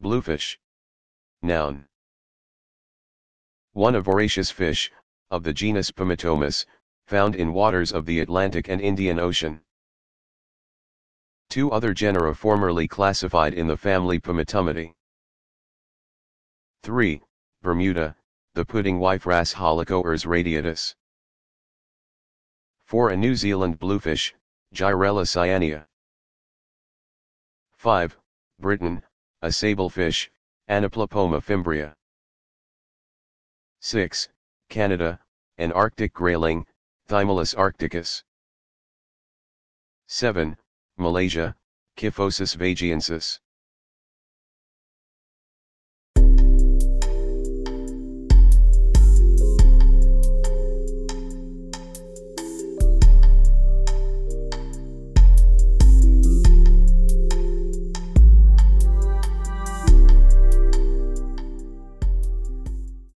Bluefish. Noun. 1. A voracious fish, of the genus Pomatomus, found in waters of the Atlantic and Indian Ocean. 2. Other genera formerly classified in the family Pomatumidae. 3. Bermuda, the pudding wrasse Holocoers radiatus. 4. A New Zealand bluefish, Gyrella cyanea. 5. Britain, a sablefish, Anaplopoma fimbria. 6. Canada, an Arctic grayling, Thymallus arcticus. 7. Malaysia, Kyphosis vagiensis.